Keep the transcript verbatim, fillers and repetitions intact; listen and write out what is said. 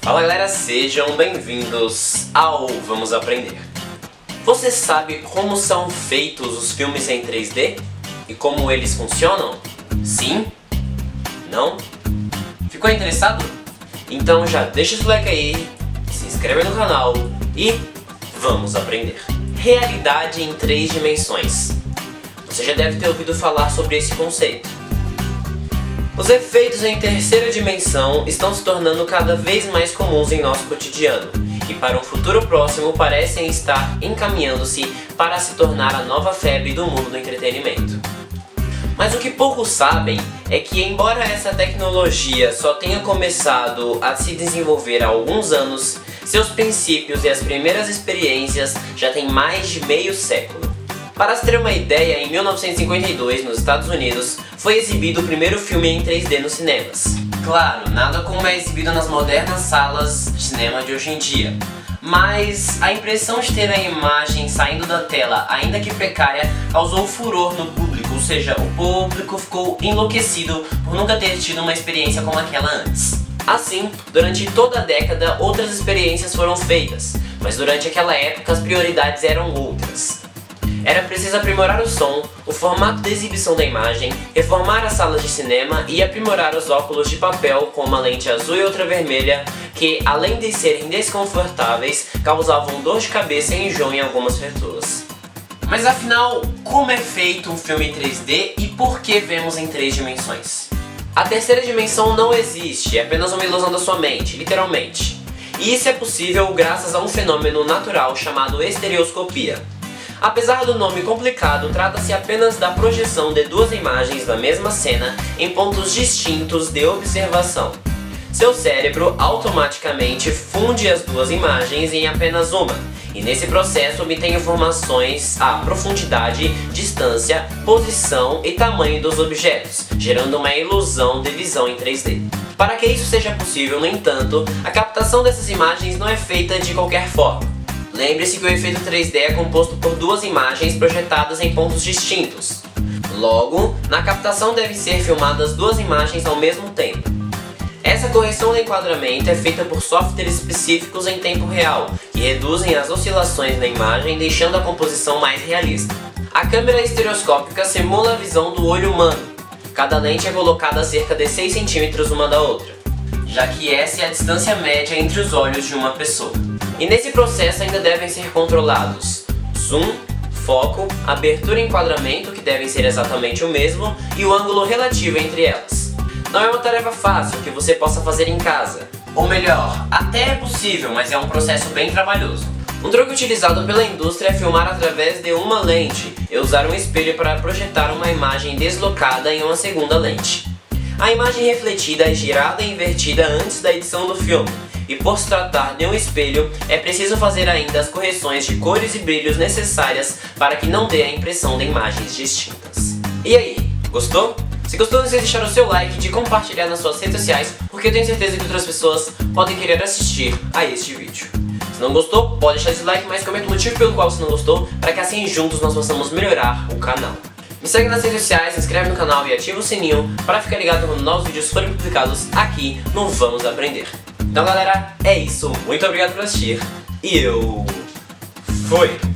Fala galera, sejam bem-vindos ao Vamos Aprender. Você sabe como são feitos os filmes em três D? E como eles funcionam? Sim? Não? Ficou interessado? Então já deixa o like aí, se inscreve no canal e vamos aprender. Realidade em três dimensões. Você já deve ter ouvido falar sobre esse conceito. Os efeitos em terceira dimensão estão se tornando cada vez mais comuns em nosso cotidiano e para um futuro próximo parecem estar encaminhando-se para se tornar a nova febre do mundo do entretenimento. Mas o que poucos sabem é que, embora essa tecnologia só tenha começado a se desenvolver há alguns anos, seus princípios e as primeiras experiências já têm mais de meio século. Para se ter uma ideia, em mil novecentos e cinquenta e dois, nos Estados Unidos, foi exibido o primeiro filme em três D nos cinemas. Claro, nada como é exibido nas modernas salas de cinema de hoje em dia. Mas a impressão de ter a imagem saindo da tela, ainda que precária, causou furor no público, ou seja, o público ficou enlouquecido por nunca ter tido uma experiência como aquela antes. Assim, durante toda a década, outras experiências foram feitas, mas durante aquela época as prioridades eram outras. Era preciso aprimorar o som, o formato de exibição da imagem, reformar as salas de cinema e aprimorar os óculos de papel com uma lente azul e outra vermelha que, além de serem desconfortáveis, causavam dor de cabeça e enjoo em algumas pessoas. Mas afinal, como é feito um filme em três D e por que vemos em três dimensões? A terceira dimensão não existe, é apenas uma ilusão da sua mente, literalmente. E isso é possível graças a um fenômeno natural chamado estereoscopia. Apesar do nome complicado, trata-se apenas da projeção de duas imagens da mesma cena em pontos distintos de observação. Seu cérebro automaticamente funde as duas imagens em apenas uma, e nesse processo obtém informações à profundidade, distância, posição e tamanho dos objetos, gerando uma ilusão de visão em três D. Para que isso seja possível, no entanto, a captação dessas imagens não é feita de qualquer forma. Lembre-se que o efeito três D é composto por duas imagens projetadas em pontos distintos. Logo, na captação devem ser filmadas duas imagens ao mesmo tempo. Essa correção do enquadramento é feita por softwares específicos em tempo real, que reduzem as oscilações da imagem, deixando a composição mais realista. A câmera estereoscópica simula a visão do olho humano. Cada lente é colocada a cerca de seis centímetros uma da outra, já que essa é a distância média entre os olhos de uma pessoa. E nesse processo ainda devem ser controlados zoom, foco, abertura e enquadramento, que devem ser exatamente o mesmo, e o ângulo relativo entre elas. Não é uma tarefa fácil que você possa fazer em casa. Ou melhor, até é possível, mas é um processo bem trabalhoso. Um truque utilizado pela indústria é filmar através de uma lente e usar um espelho para projetar uma imagem deslocada em uma segunda lente. A imagem refletida é girada e invertida antes da edição do filme. E por se tratar de um espelho, é preciso fazer ainda as correções de cores e brilhos necessárias para que não dê a impressão de imagens distintas. E aí, gostou? Se gostou, não esqueça de deixar o seu like e de compartilhar nas suas redes sociais, porque eu tenho certeza que outras pessoas podem querer assistir a este vídeo. Se não gostou, pode deixar esse like, mas comenta o motivo pelo qual você não gostou, para que assim juntos nós possamos melhorar o canal. Me segue nas redes sociais, se inscreve no canal e ativa o sininho para ficar ligado quando novos vídeos forem publicados aqui no Vamos Aprender. Então galera, é isso, muito obrigado por assistir e eu fui!